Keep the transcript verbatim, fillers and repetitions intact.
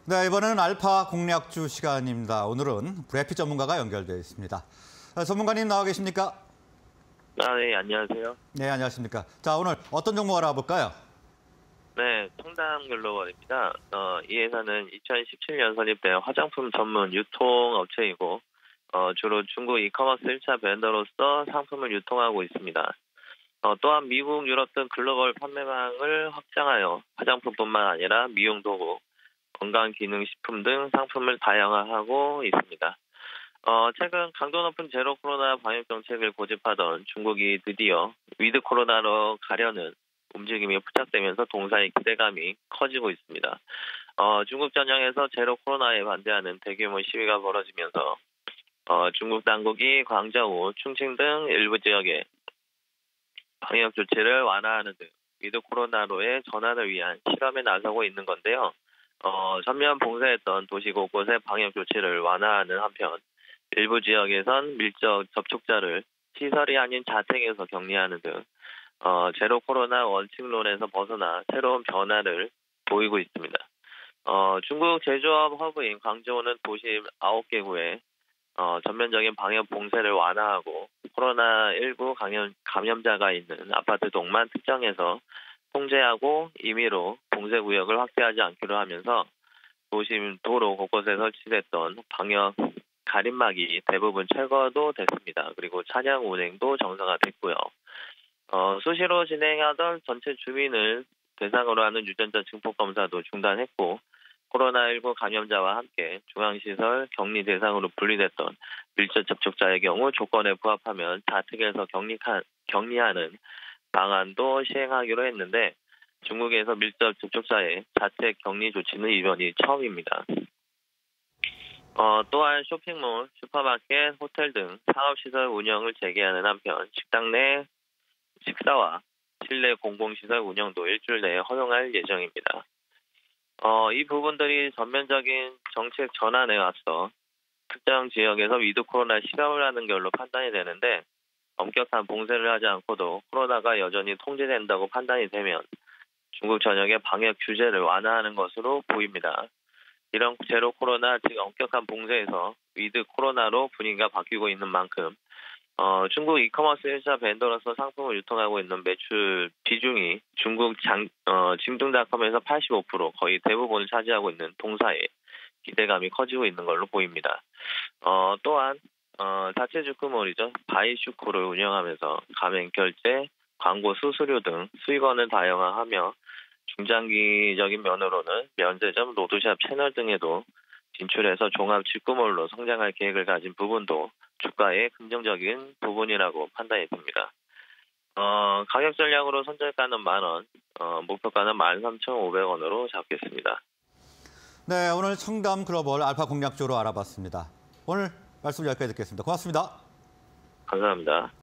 네, 이번에는 알파 공략주 시간입니다. 오늘은 브래피 전문가가 연결되어 있습니다. 아, 전문가님 나와 계십니까? 아, 네, 안녕하세요. 네, 안녕하십니까. 자, 오늘 어떤 종목 알아볼까요? 네, 청담글로벌입니다. 어, 이 회사는 이천십칠 년 설립된 화장품 전문 유통업체이고 어, 주로 중국 이커머스 일 차 벤더로서 상품을 유통하고 있습니다. 어, 또한 미국, 유럽 등 글로벌 판매망을 확장하여 화장품뿐만 아니라 미용도구, 건강기능식품 등 상품을 다양화하고 있습니다. 어, 최근 강도 높은 제로 코로나 방역 정책을 고집하던 중국이 드디어 위드 코로나로 가려는 움직임이 포착되면서 동사의 기대감이 커지고 있습니다. 어, 중국 전역에서 제로 코로나에 반대하는 대규모 시위가 벌어지면서 어, 중국 당국이 광저우, 충칭 등 일부 지역에 방역 조치를 완화하는 등 위드 코로나로의 전환을 위한 실험에 나서고 있는 건데요. 어, 전면 봉쇄했던 도시 곳곳의 방역 조치를 완화하는 한편 일부 지역에선 밀접 접촉자를 시설이 아닌 자택에서 격리하는 등 어, 제로 코로나 원칙론에서 벗어나 새로운 변화를 보이고 있습니다. 어, 중국 제조업 허브인 광저우는 도시 아홉 개 구에 어, 전면적인 방역 봉쇄를 완화하고 코로나십구 감염, 감염자가 있는 아파트 동만 특정해서 통제하고 임의로 봉쇄 구역을 확대하지 않기로 하면서 도심 도로 곳곳에 설치됐던 방역 가림막이 대부분 철거도 됐습니다. 그리고 차량 운행도 정상화됐고요. 어, 수시로 진행하던 전체 주민을 대상으로 하는 유전자 증폭 검사도 중단했고 코로나십구 감염자와 함께 중앙시설 격리 대상으로 분리됐던 밀접 접촉자의 경우 조건에 부합하면 자택에서 격리하, 격리하는 방안도 시행하기로 했는데 중국에서 밀접 접촉자의 자택 격리 조치는 이번이 처음입니다. 어, 또한 쇼핑몰, 슈퍼마켓, 호텔 등 상업시설 운영을 재개하는 한편 식당 내 식사와 실내 공공시설 운영도 일주일 내에 허용할 예정입니다. 어, 이 부분들이 전면적인 정책 전환에 앞서 특정 지역에서 위드 코로나 실험을 하는 걸로 판단이 되는데 엄격한 봉쇄를 하지 않고도 코로나가 여전히 통제된다고 판단이 되면 중국 전역의 방역 규제를 완화하는 것으로 보입니다. 이런 제로 코로나, 즉 엄격한 봉쇄에서 위드 코로나로 분위기가 바뀌고 있는 만큼 어, 중국 이커머스 일 차 벤더로서 상품을 유통하고 있는 매출 비중이 중국 장, 어, 징둥닷컴에서 팔십오 퍼센트 거의 대부분을 차지하고 있는 동사에 기대감이 커지고 있는 걸로 보입니다. 어, 또한 어, 자체 주크몰이죠. 바이슈크를 운영하면서 가맹 결제, 광고 수수료 등 수익원을 다양화하며 중장기적인 면으로는 면세점, 로드샵 채널 등에도 진출해서 종합 직구몰로 성장할 계획을 가진 부분도 주가의 긍정적인 부분이라고 판단이 됩니다. 어, 가격 전략으로 선절가는 만 원, 어, 목표가는 만 삼천오백 원으로 잡겠습니다. 네, 오늘 청담 글로벌 알파 공략주로 알아봤습니다. 오늘 말씀 여기까지 듣겠습니다. 고맙습니다. 감사합니다.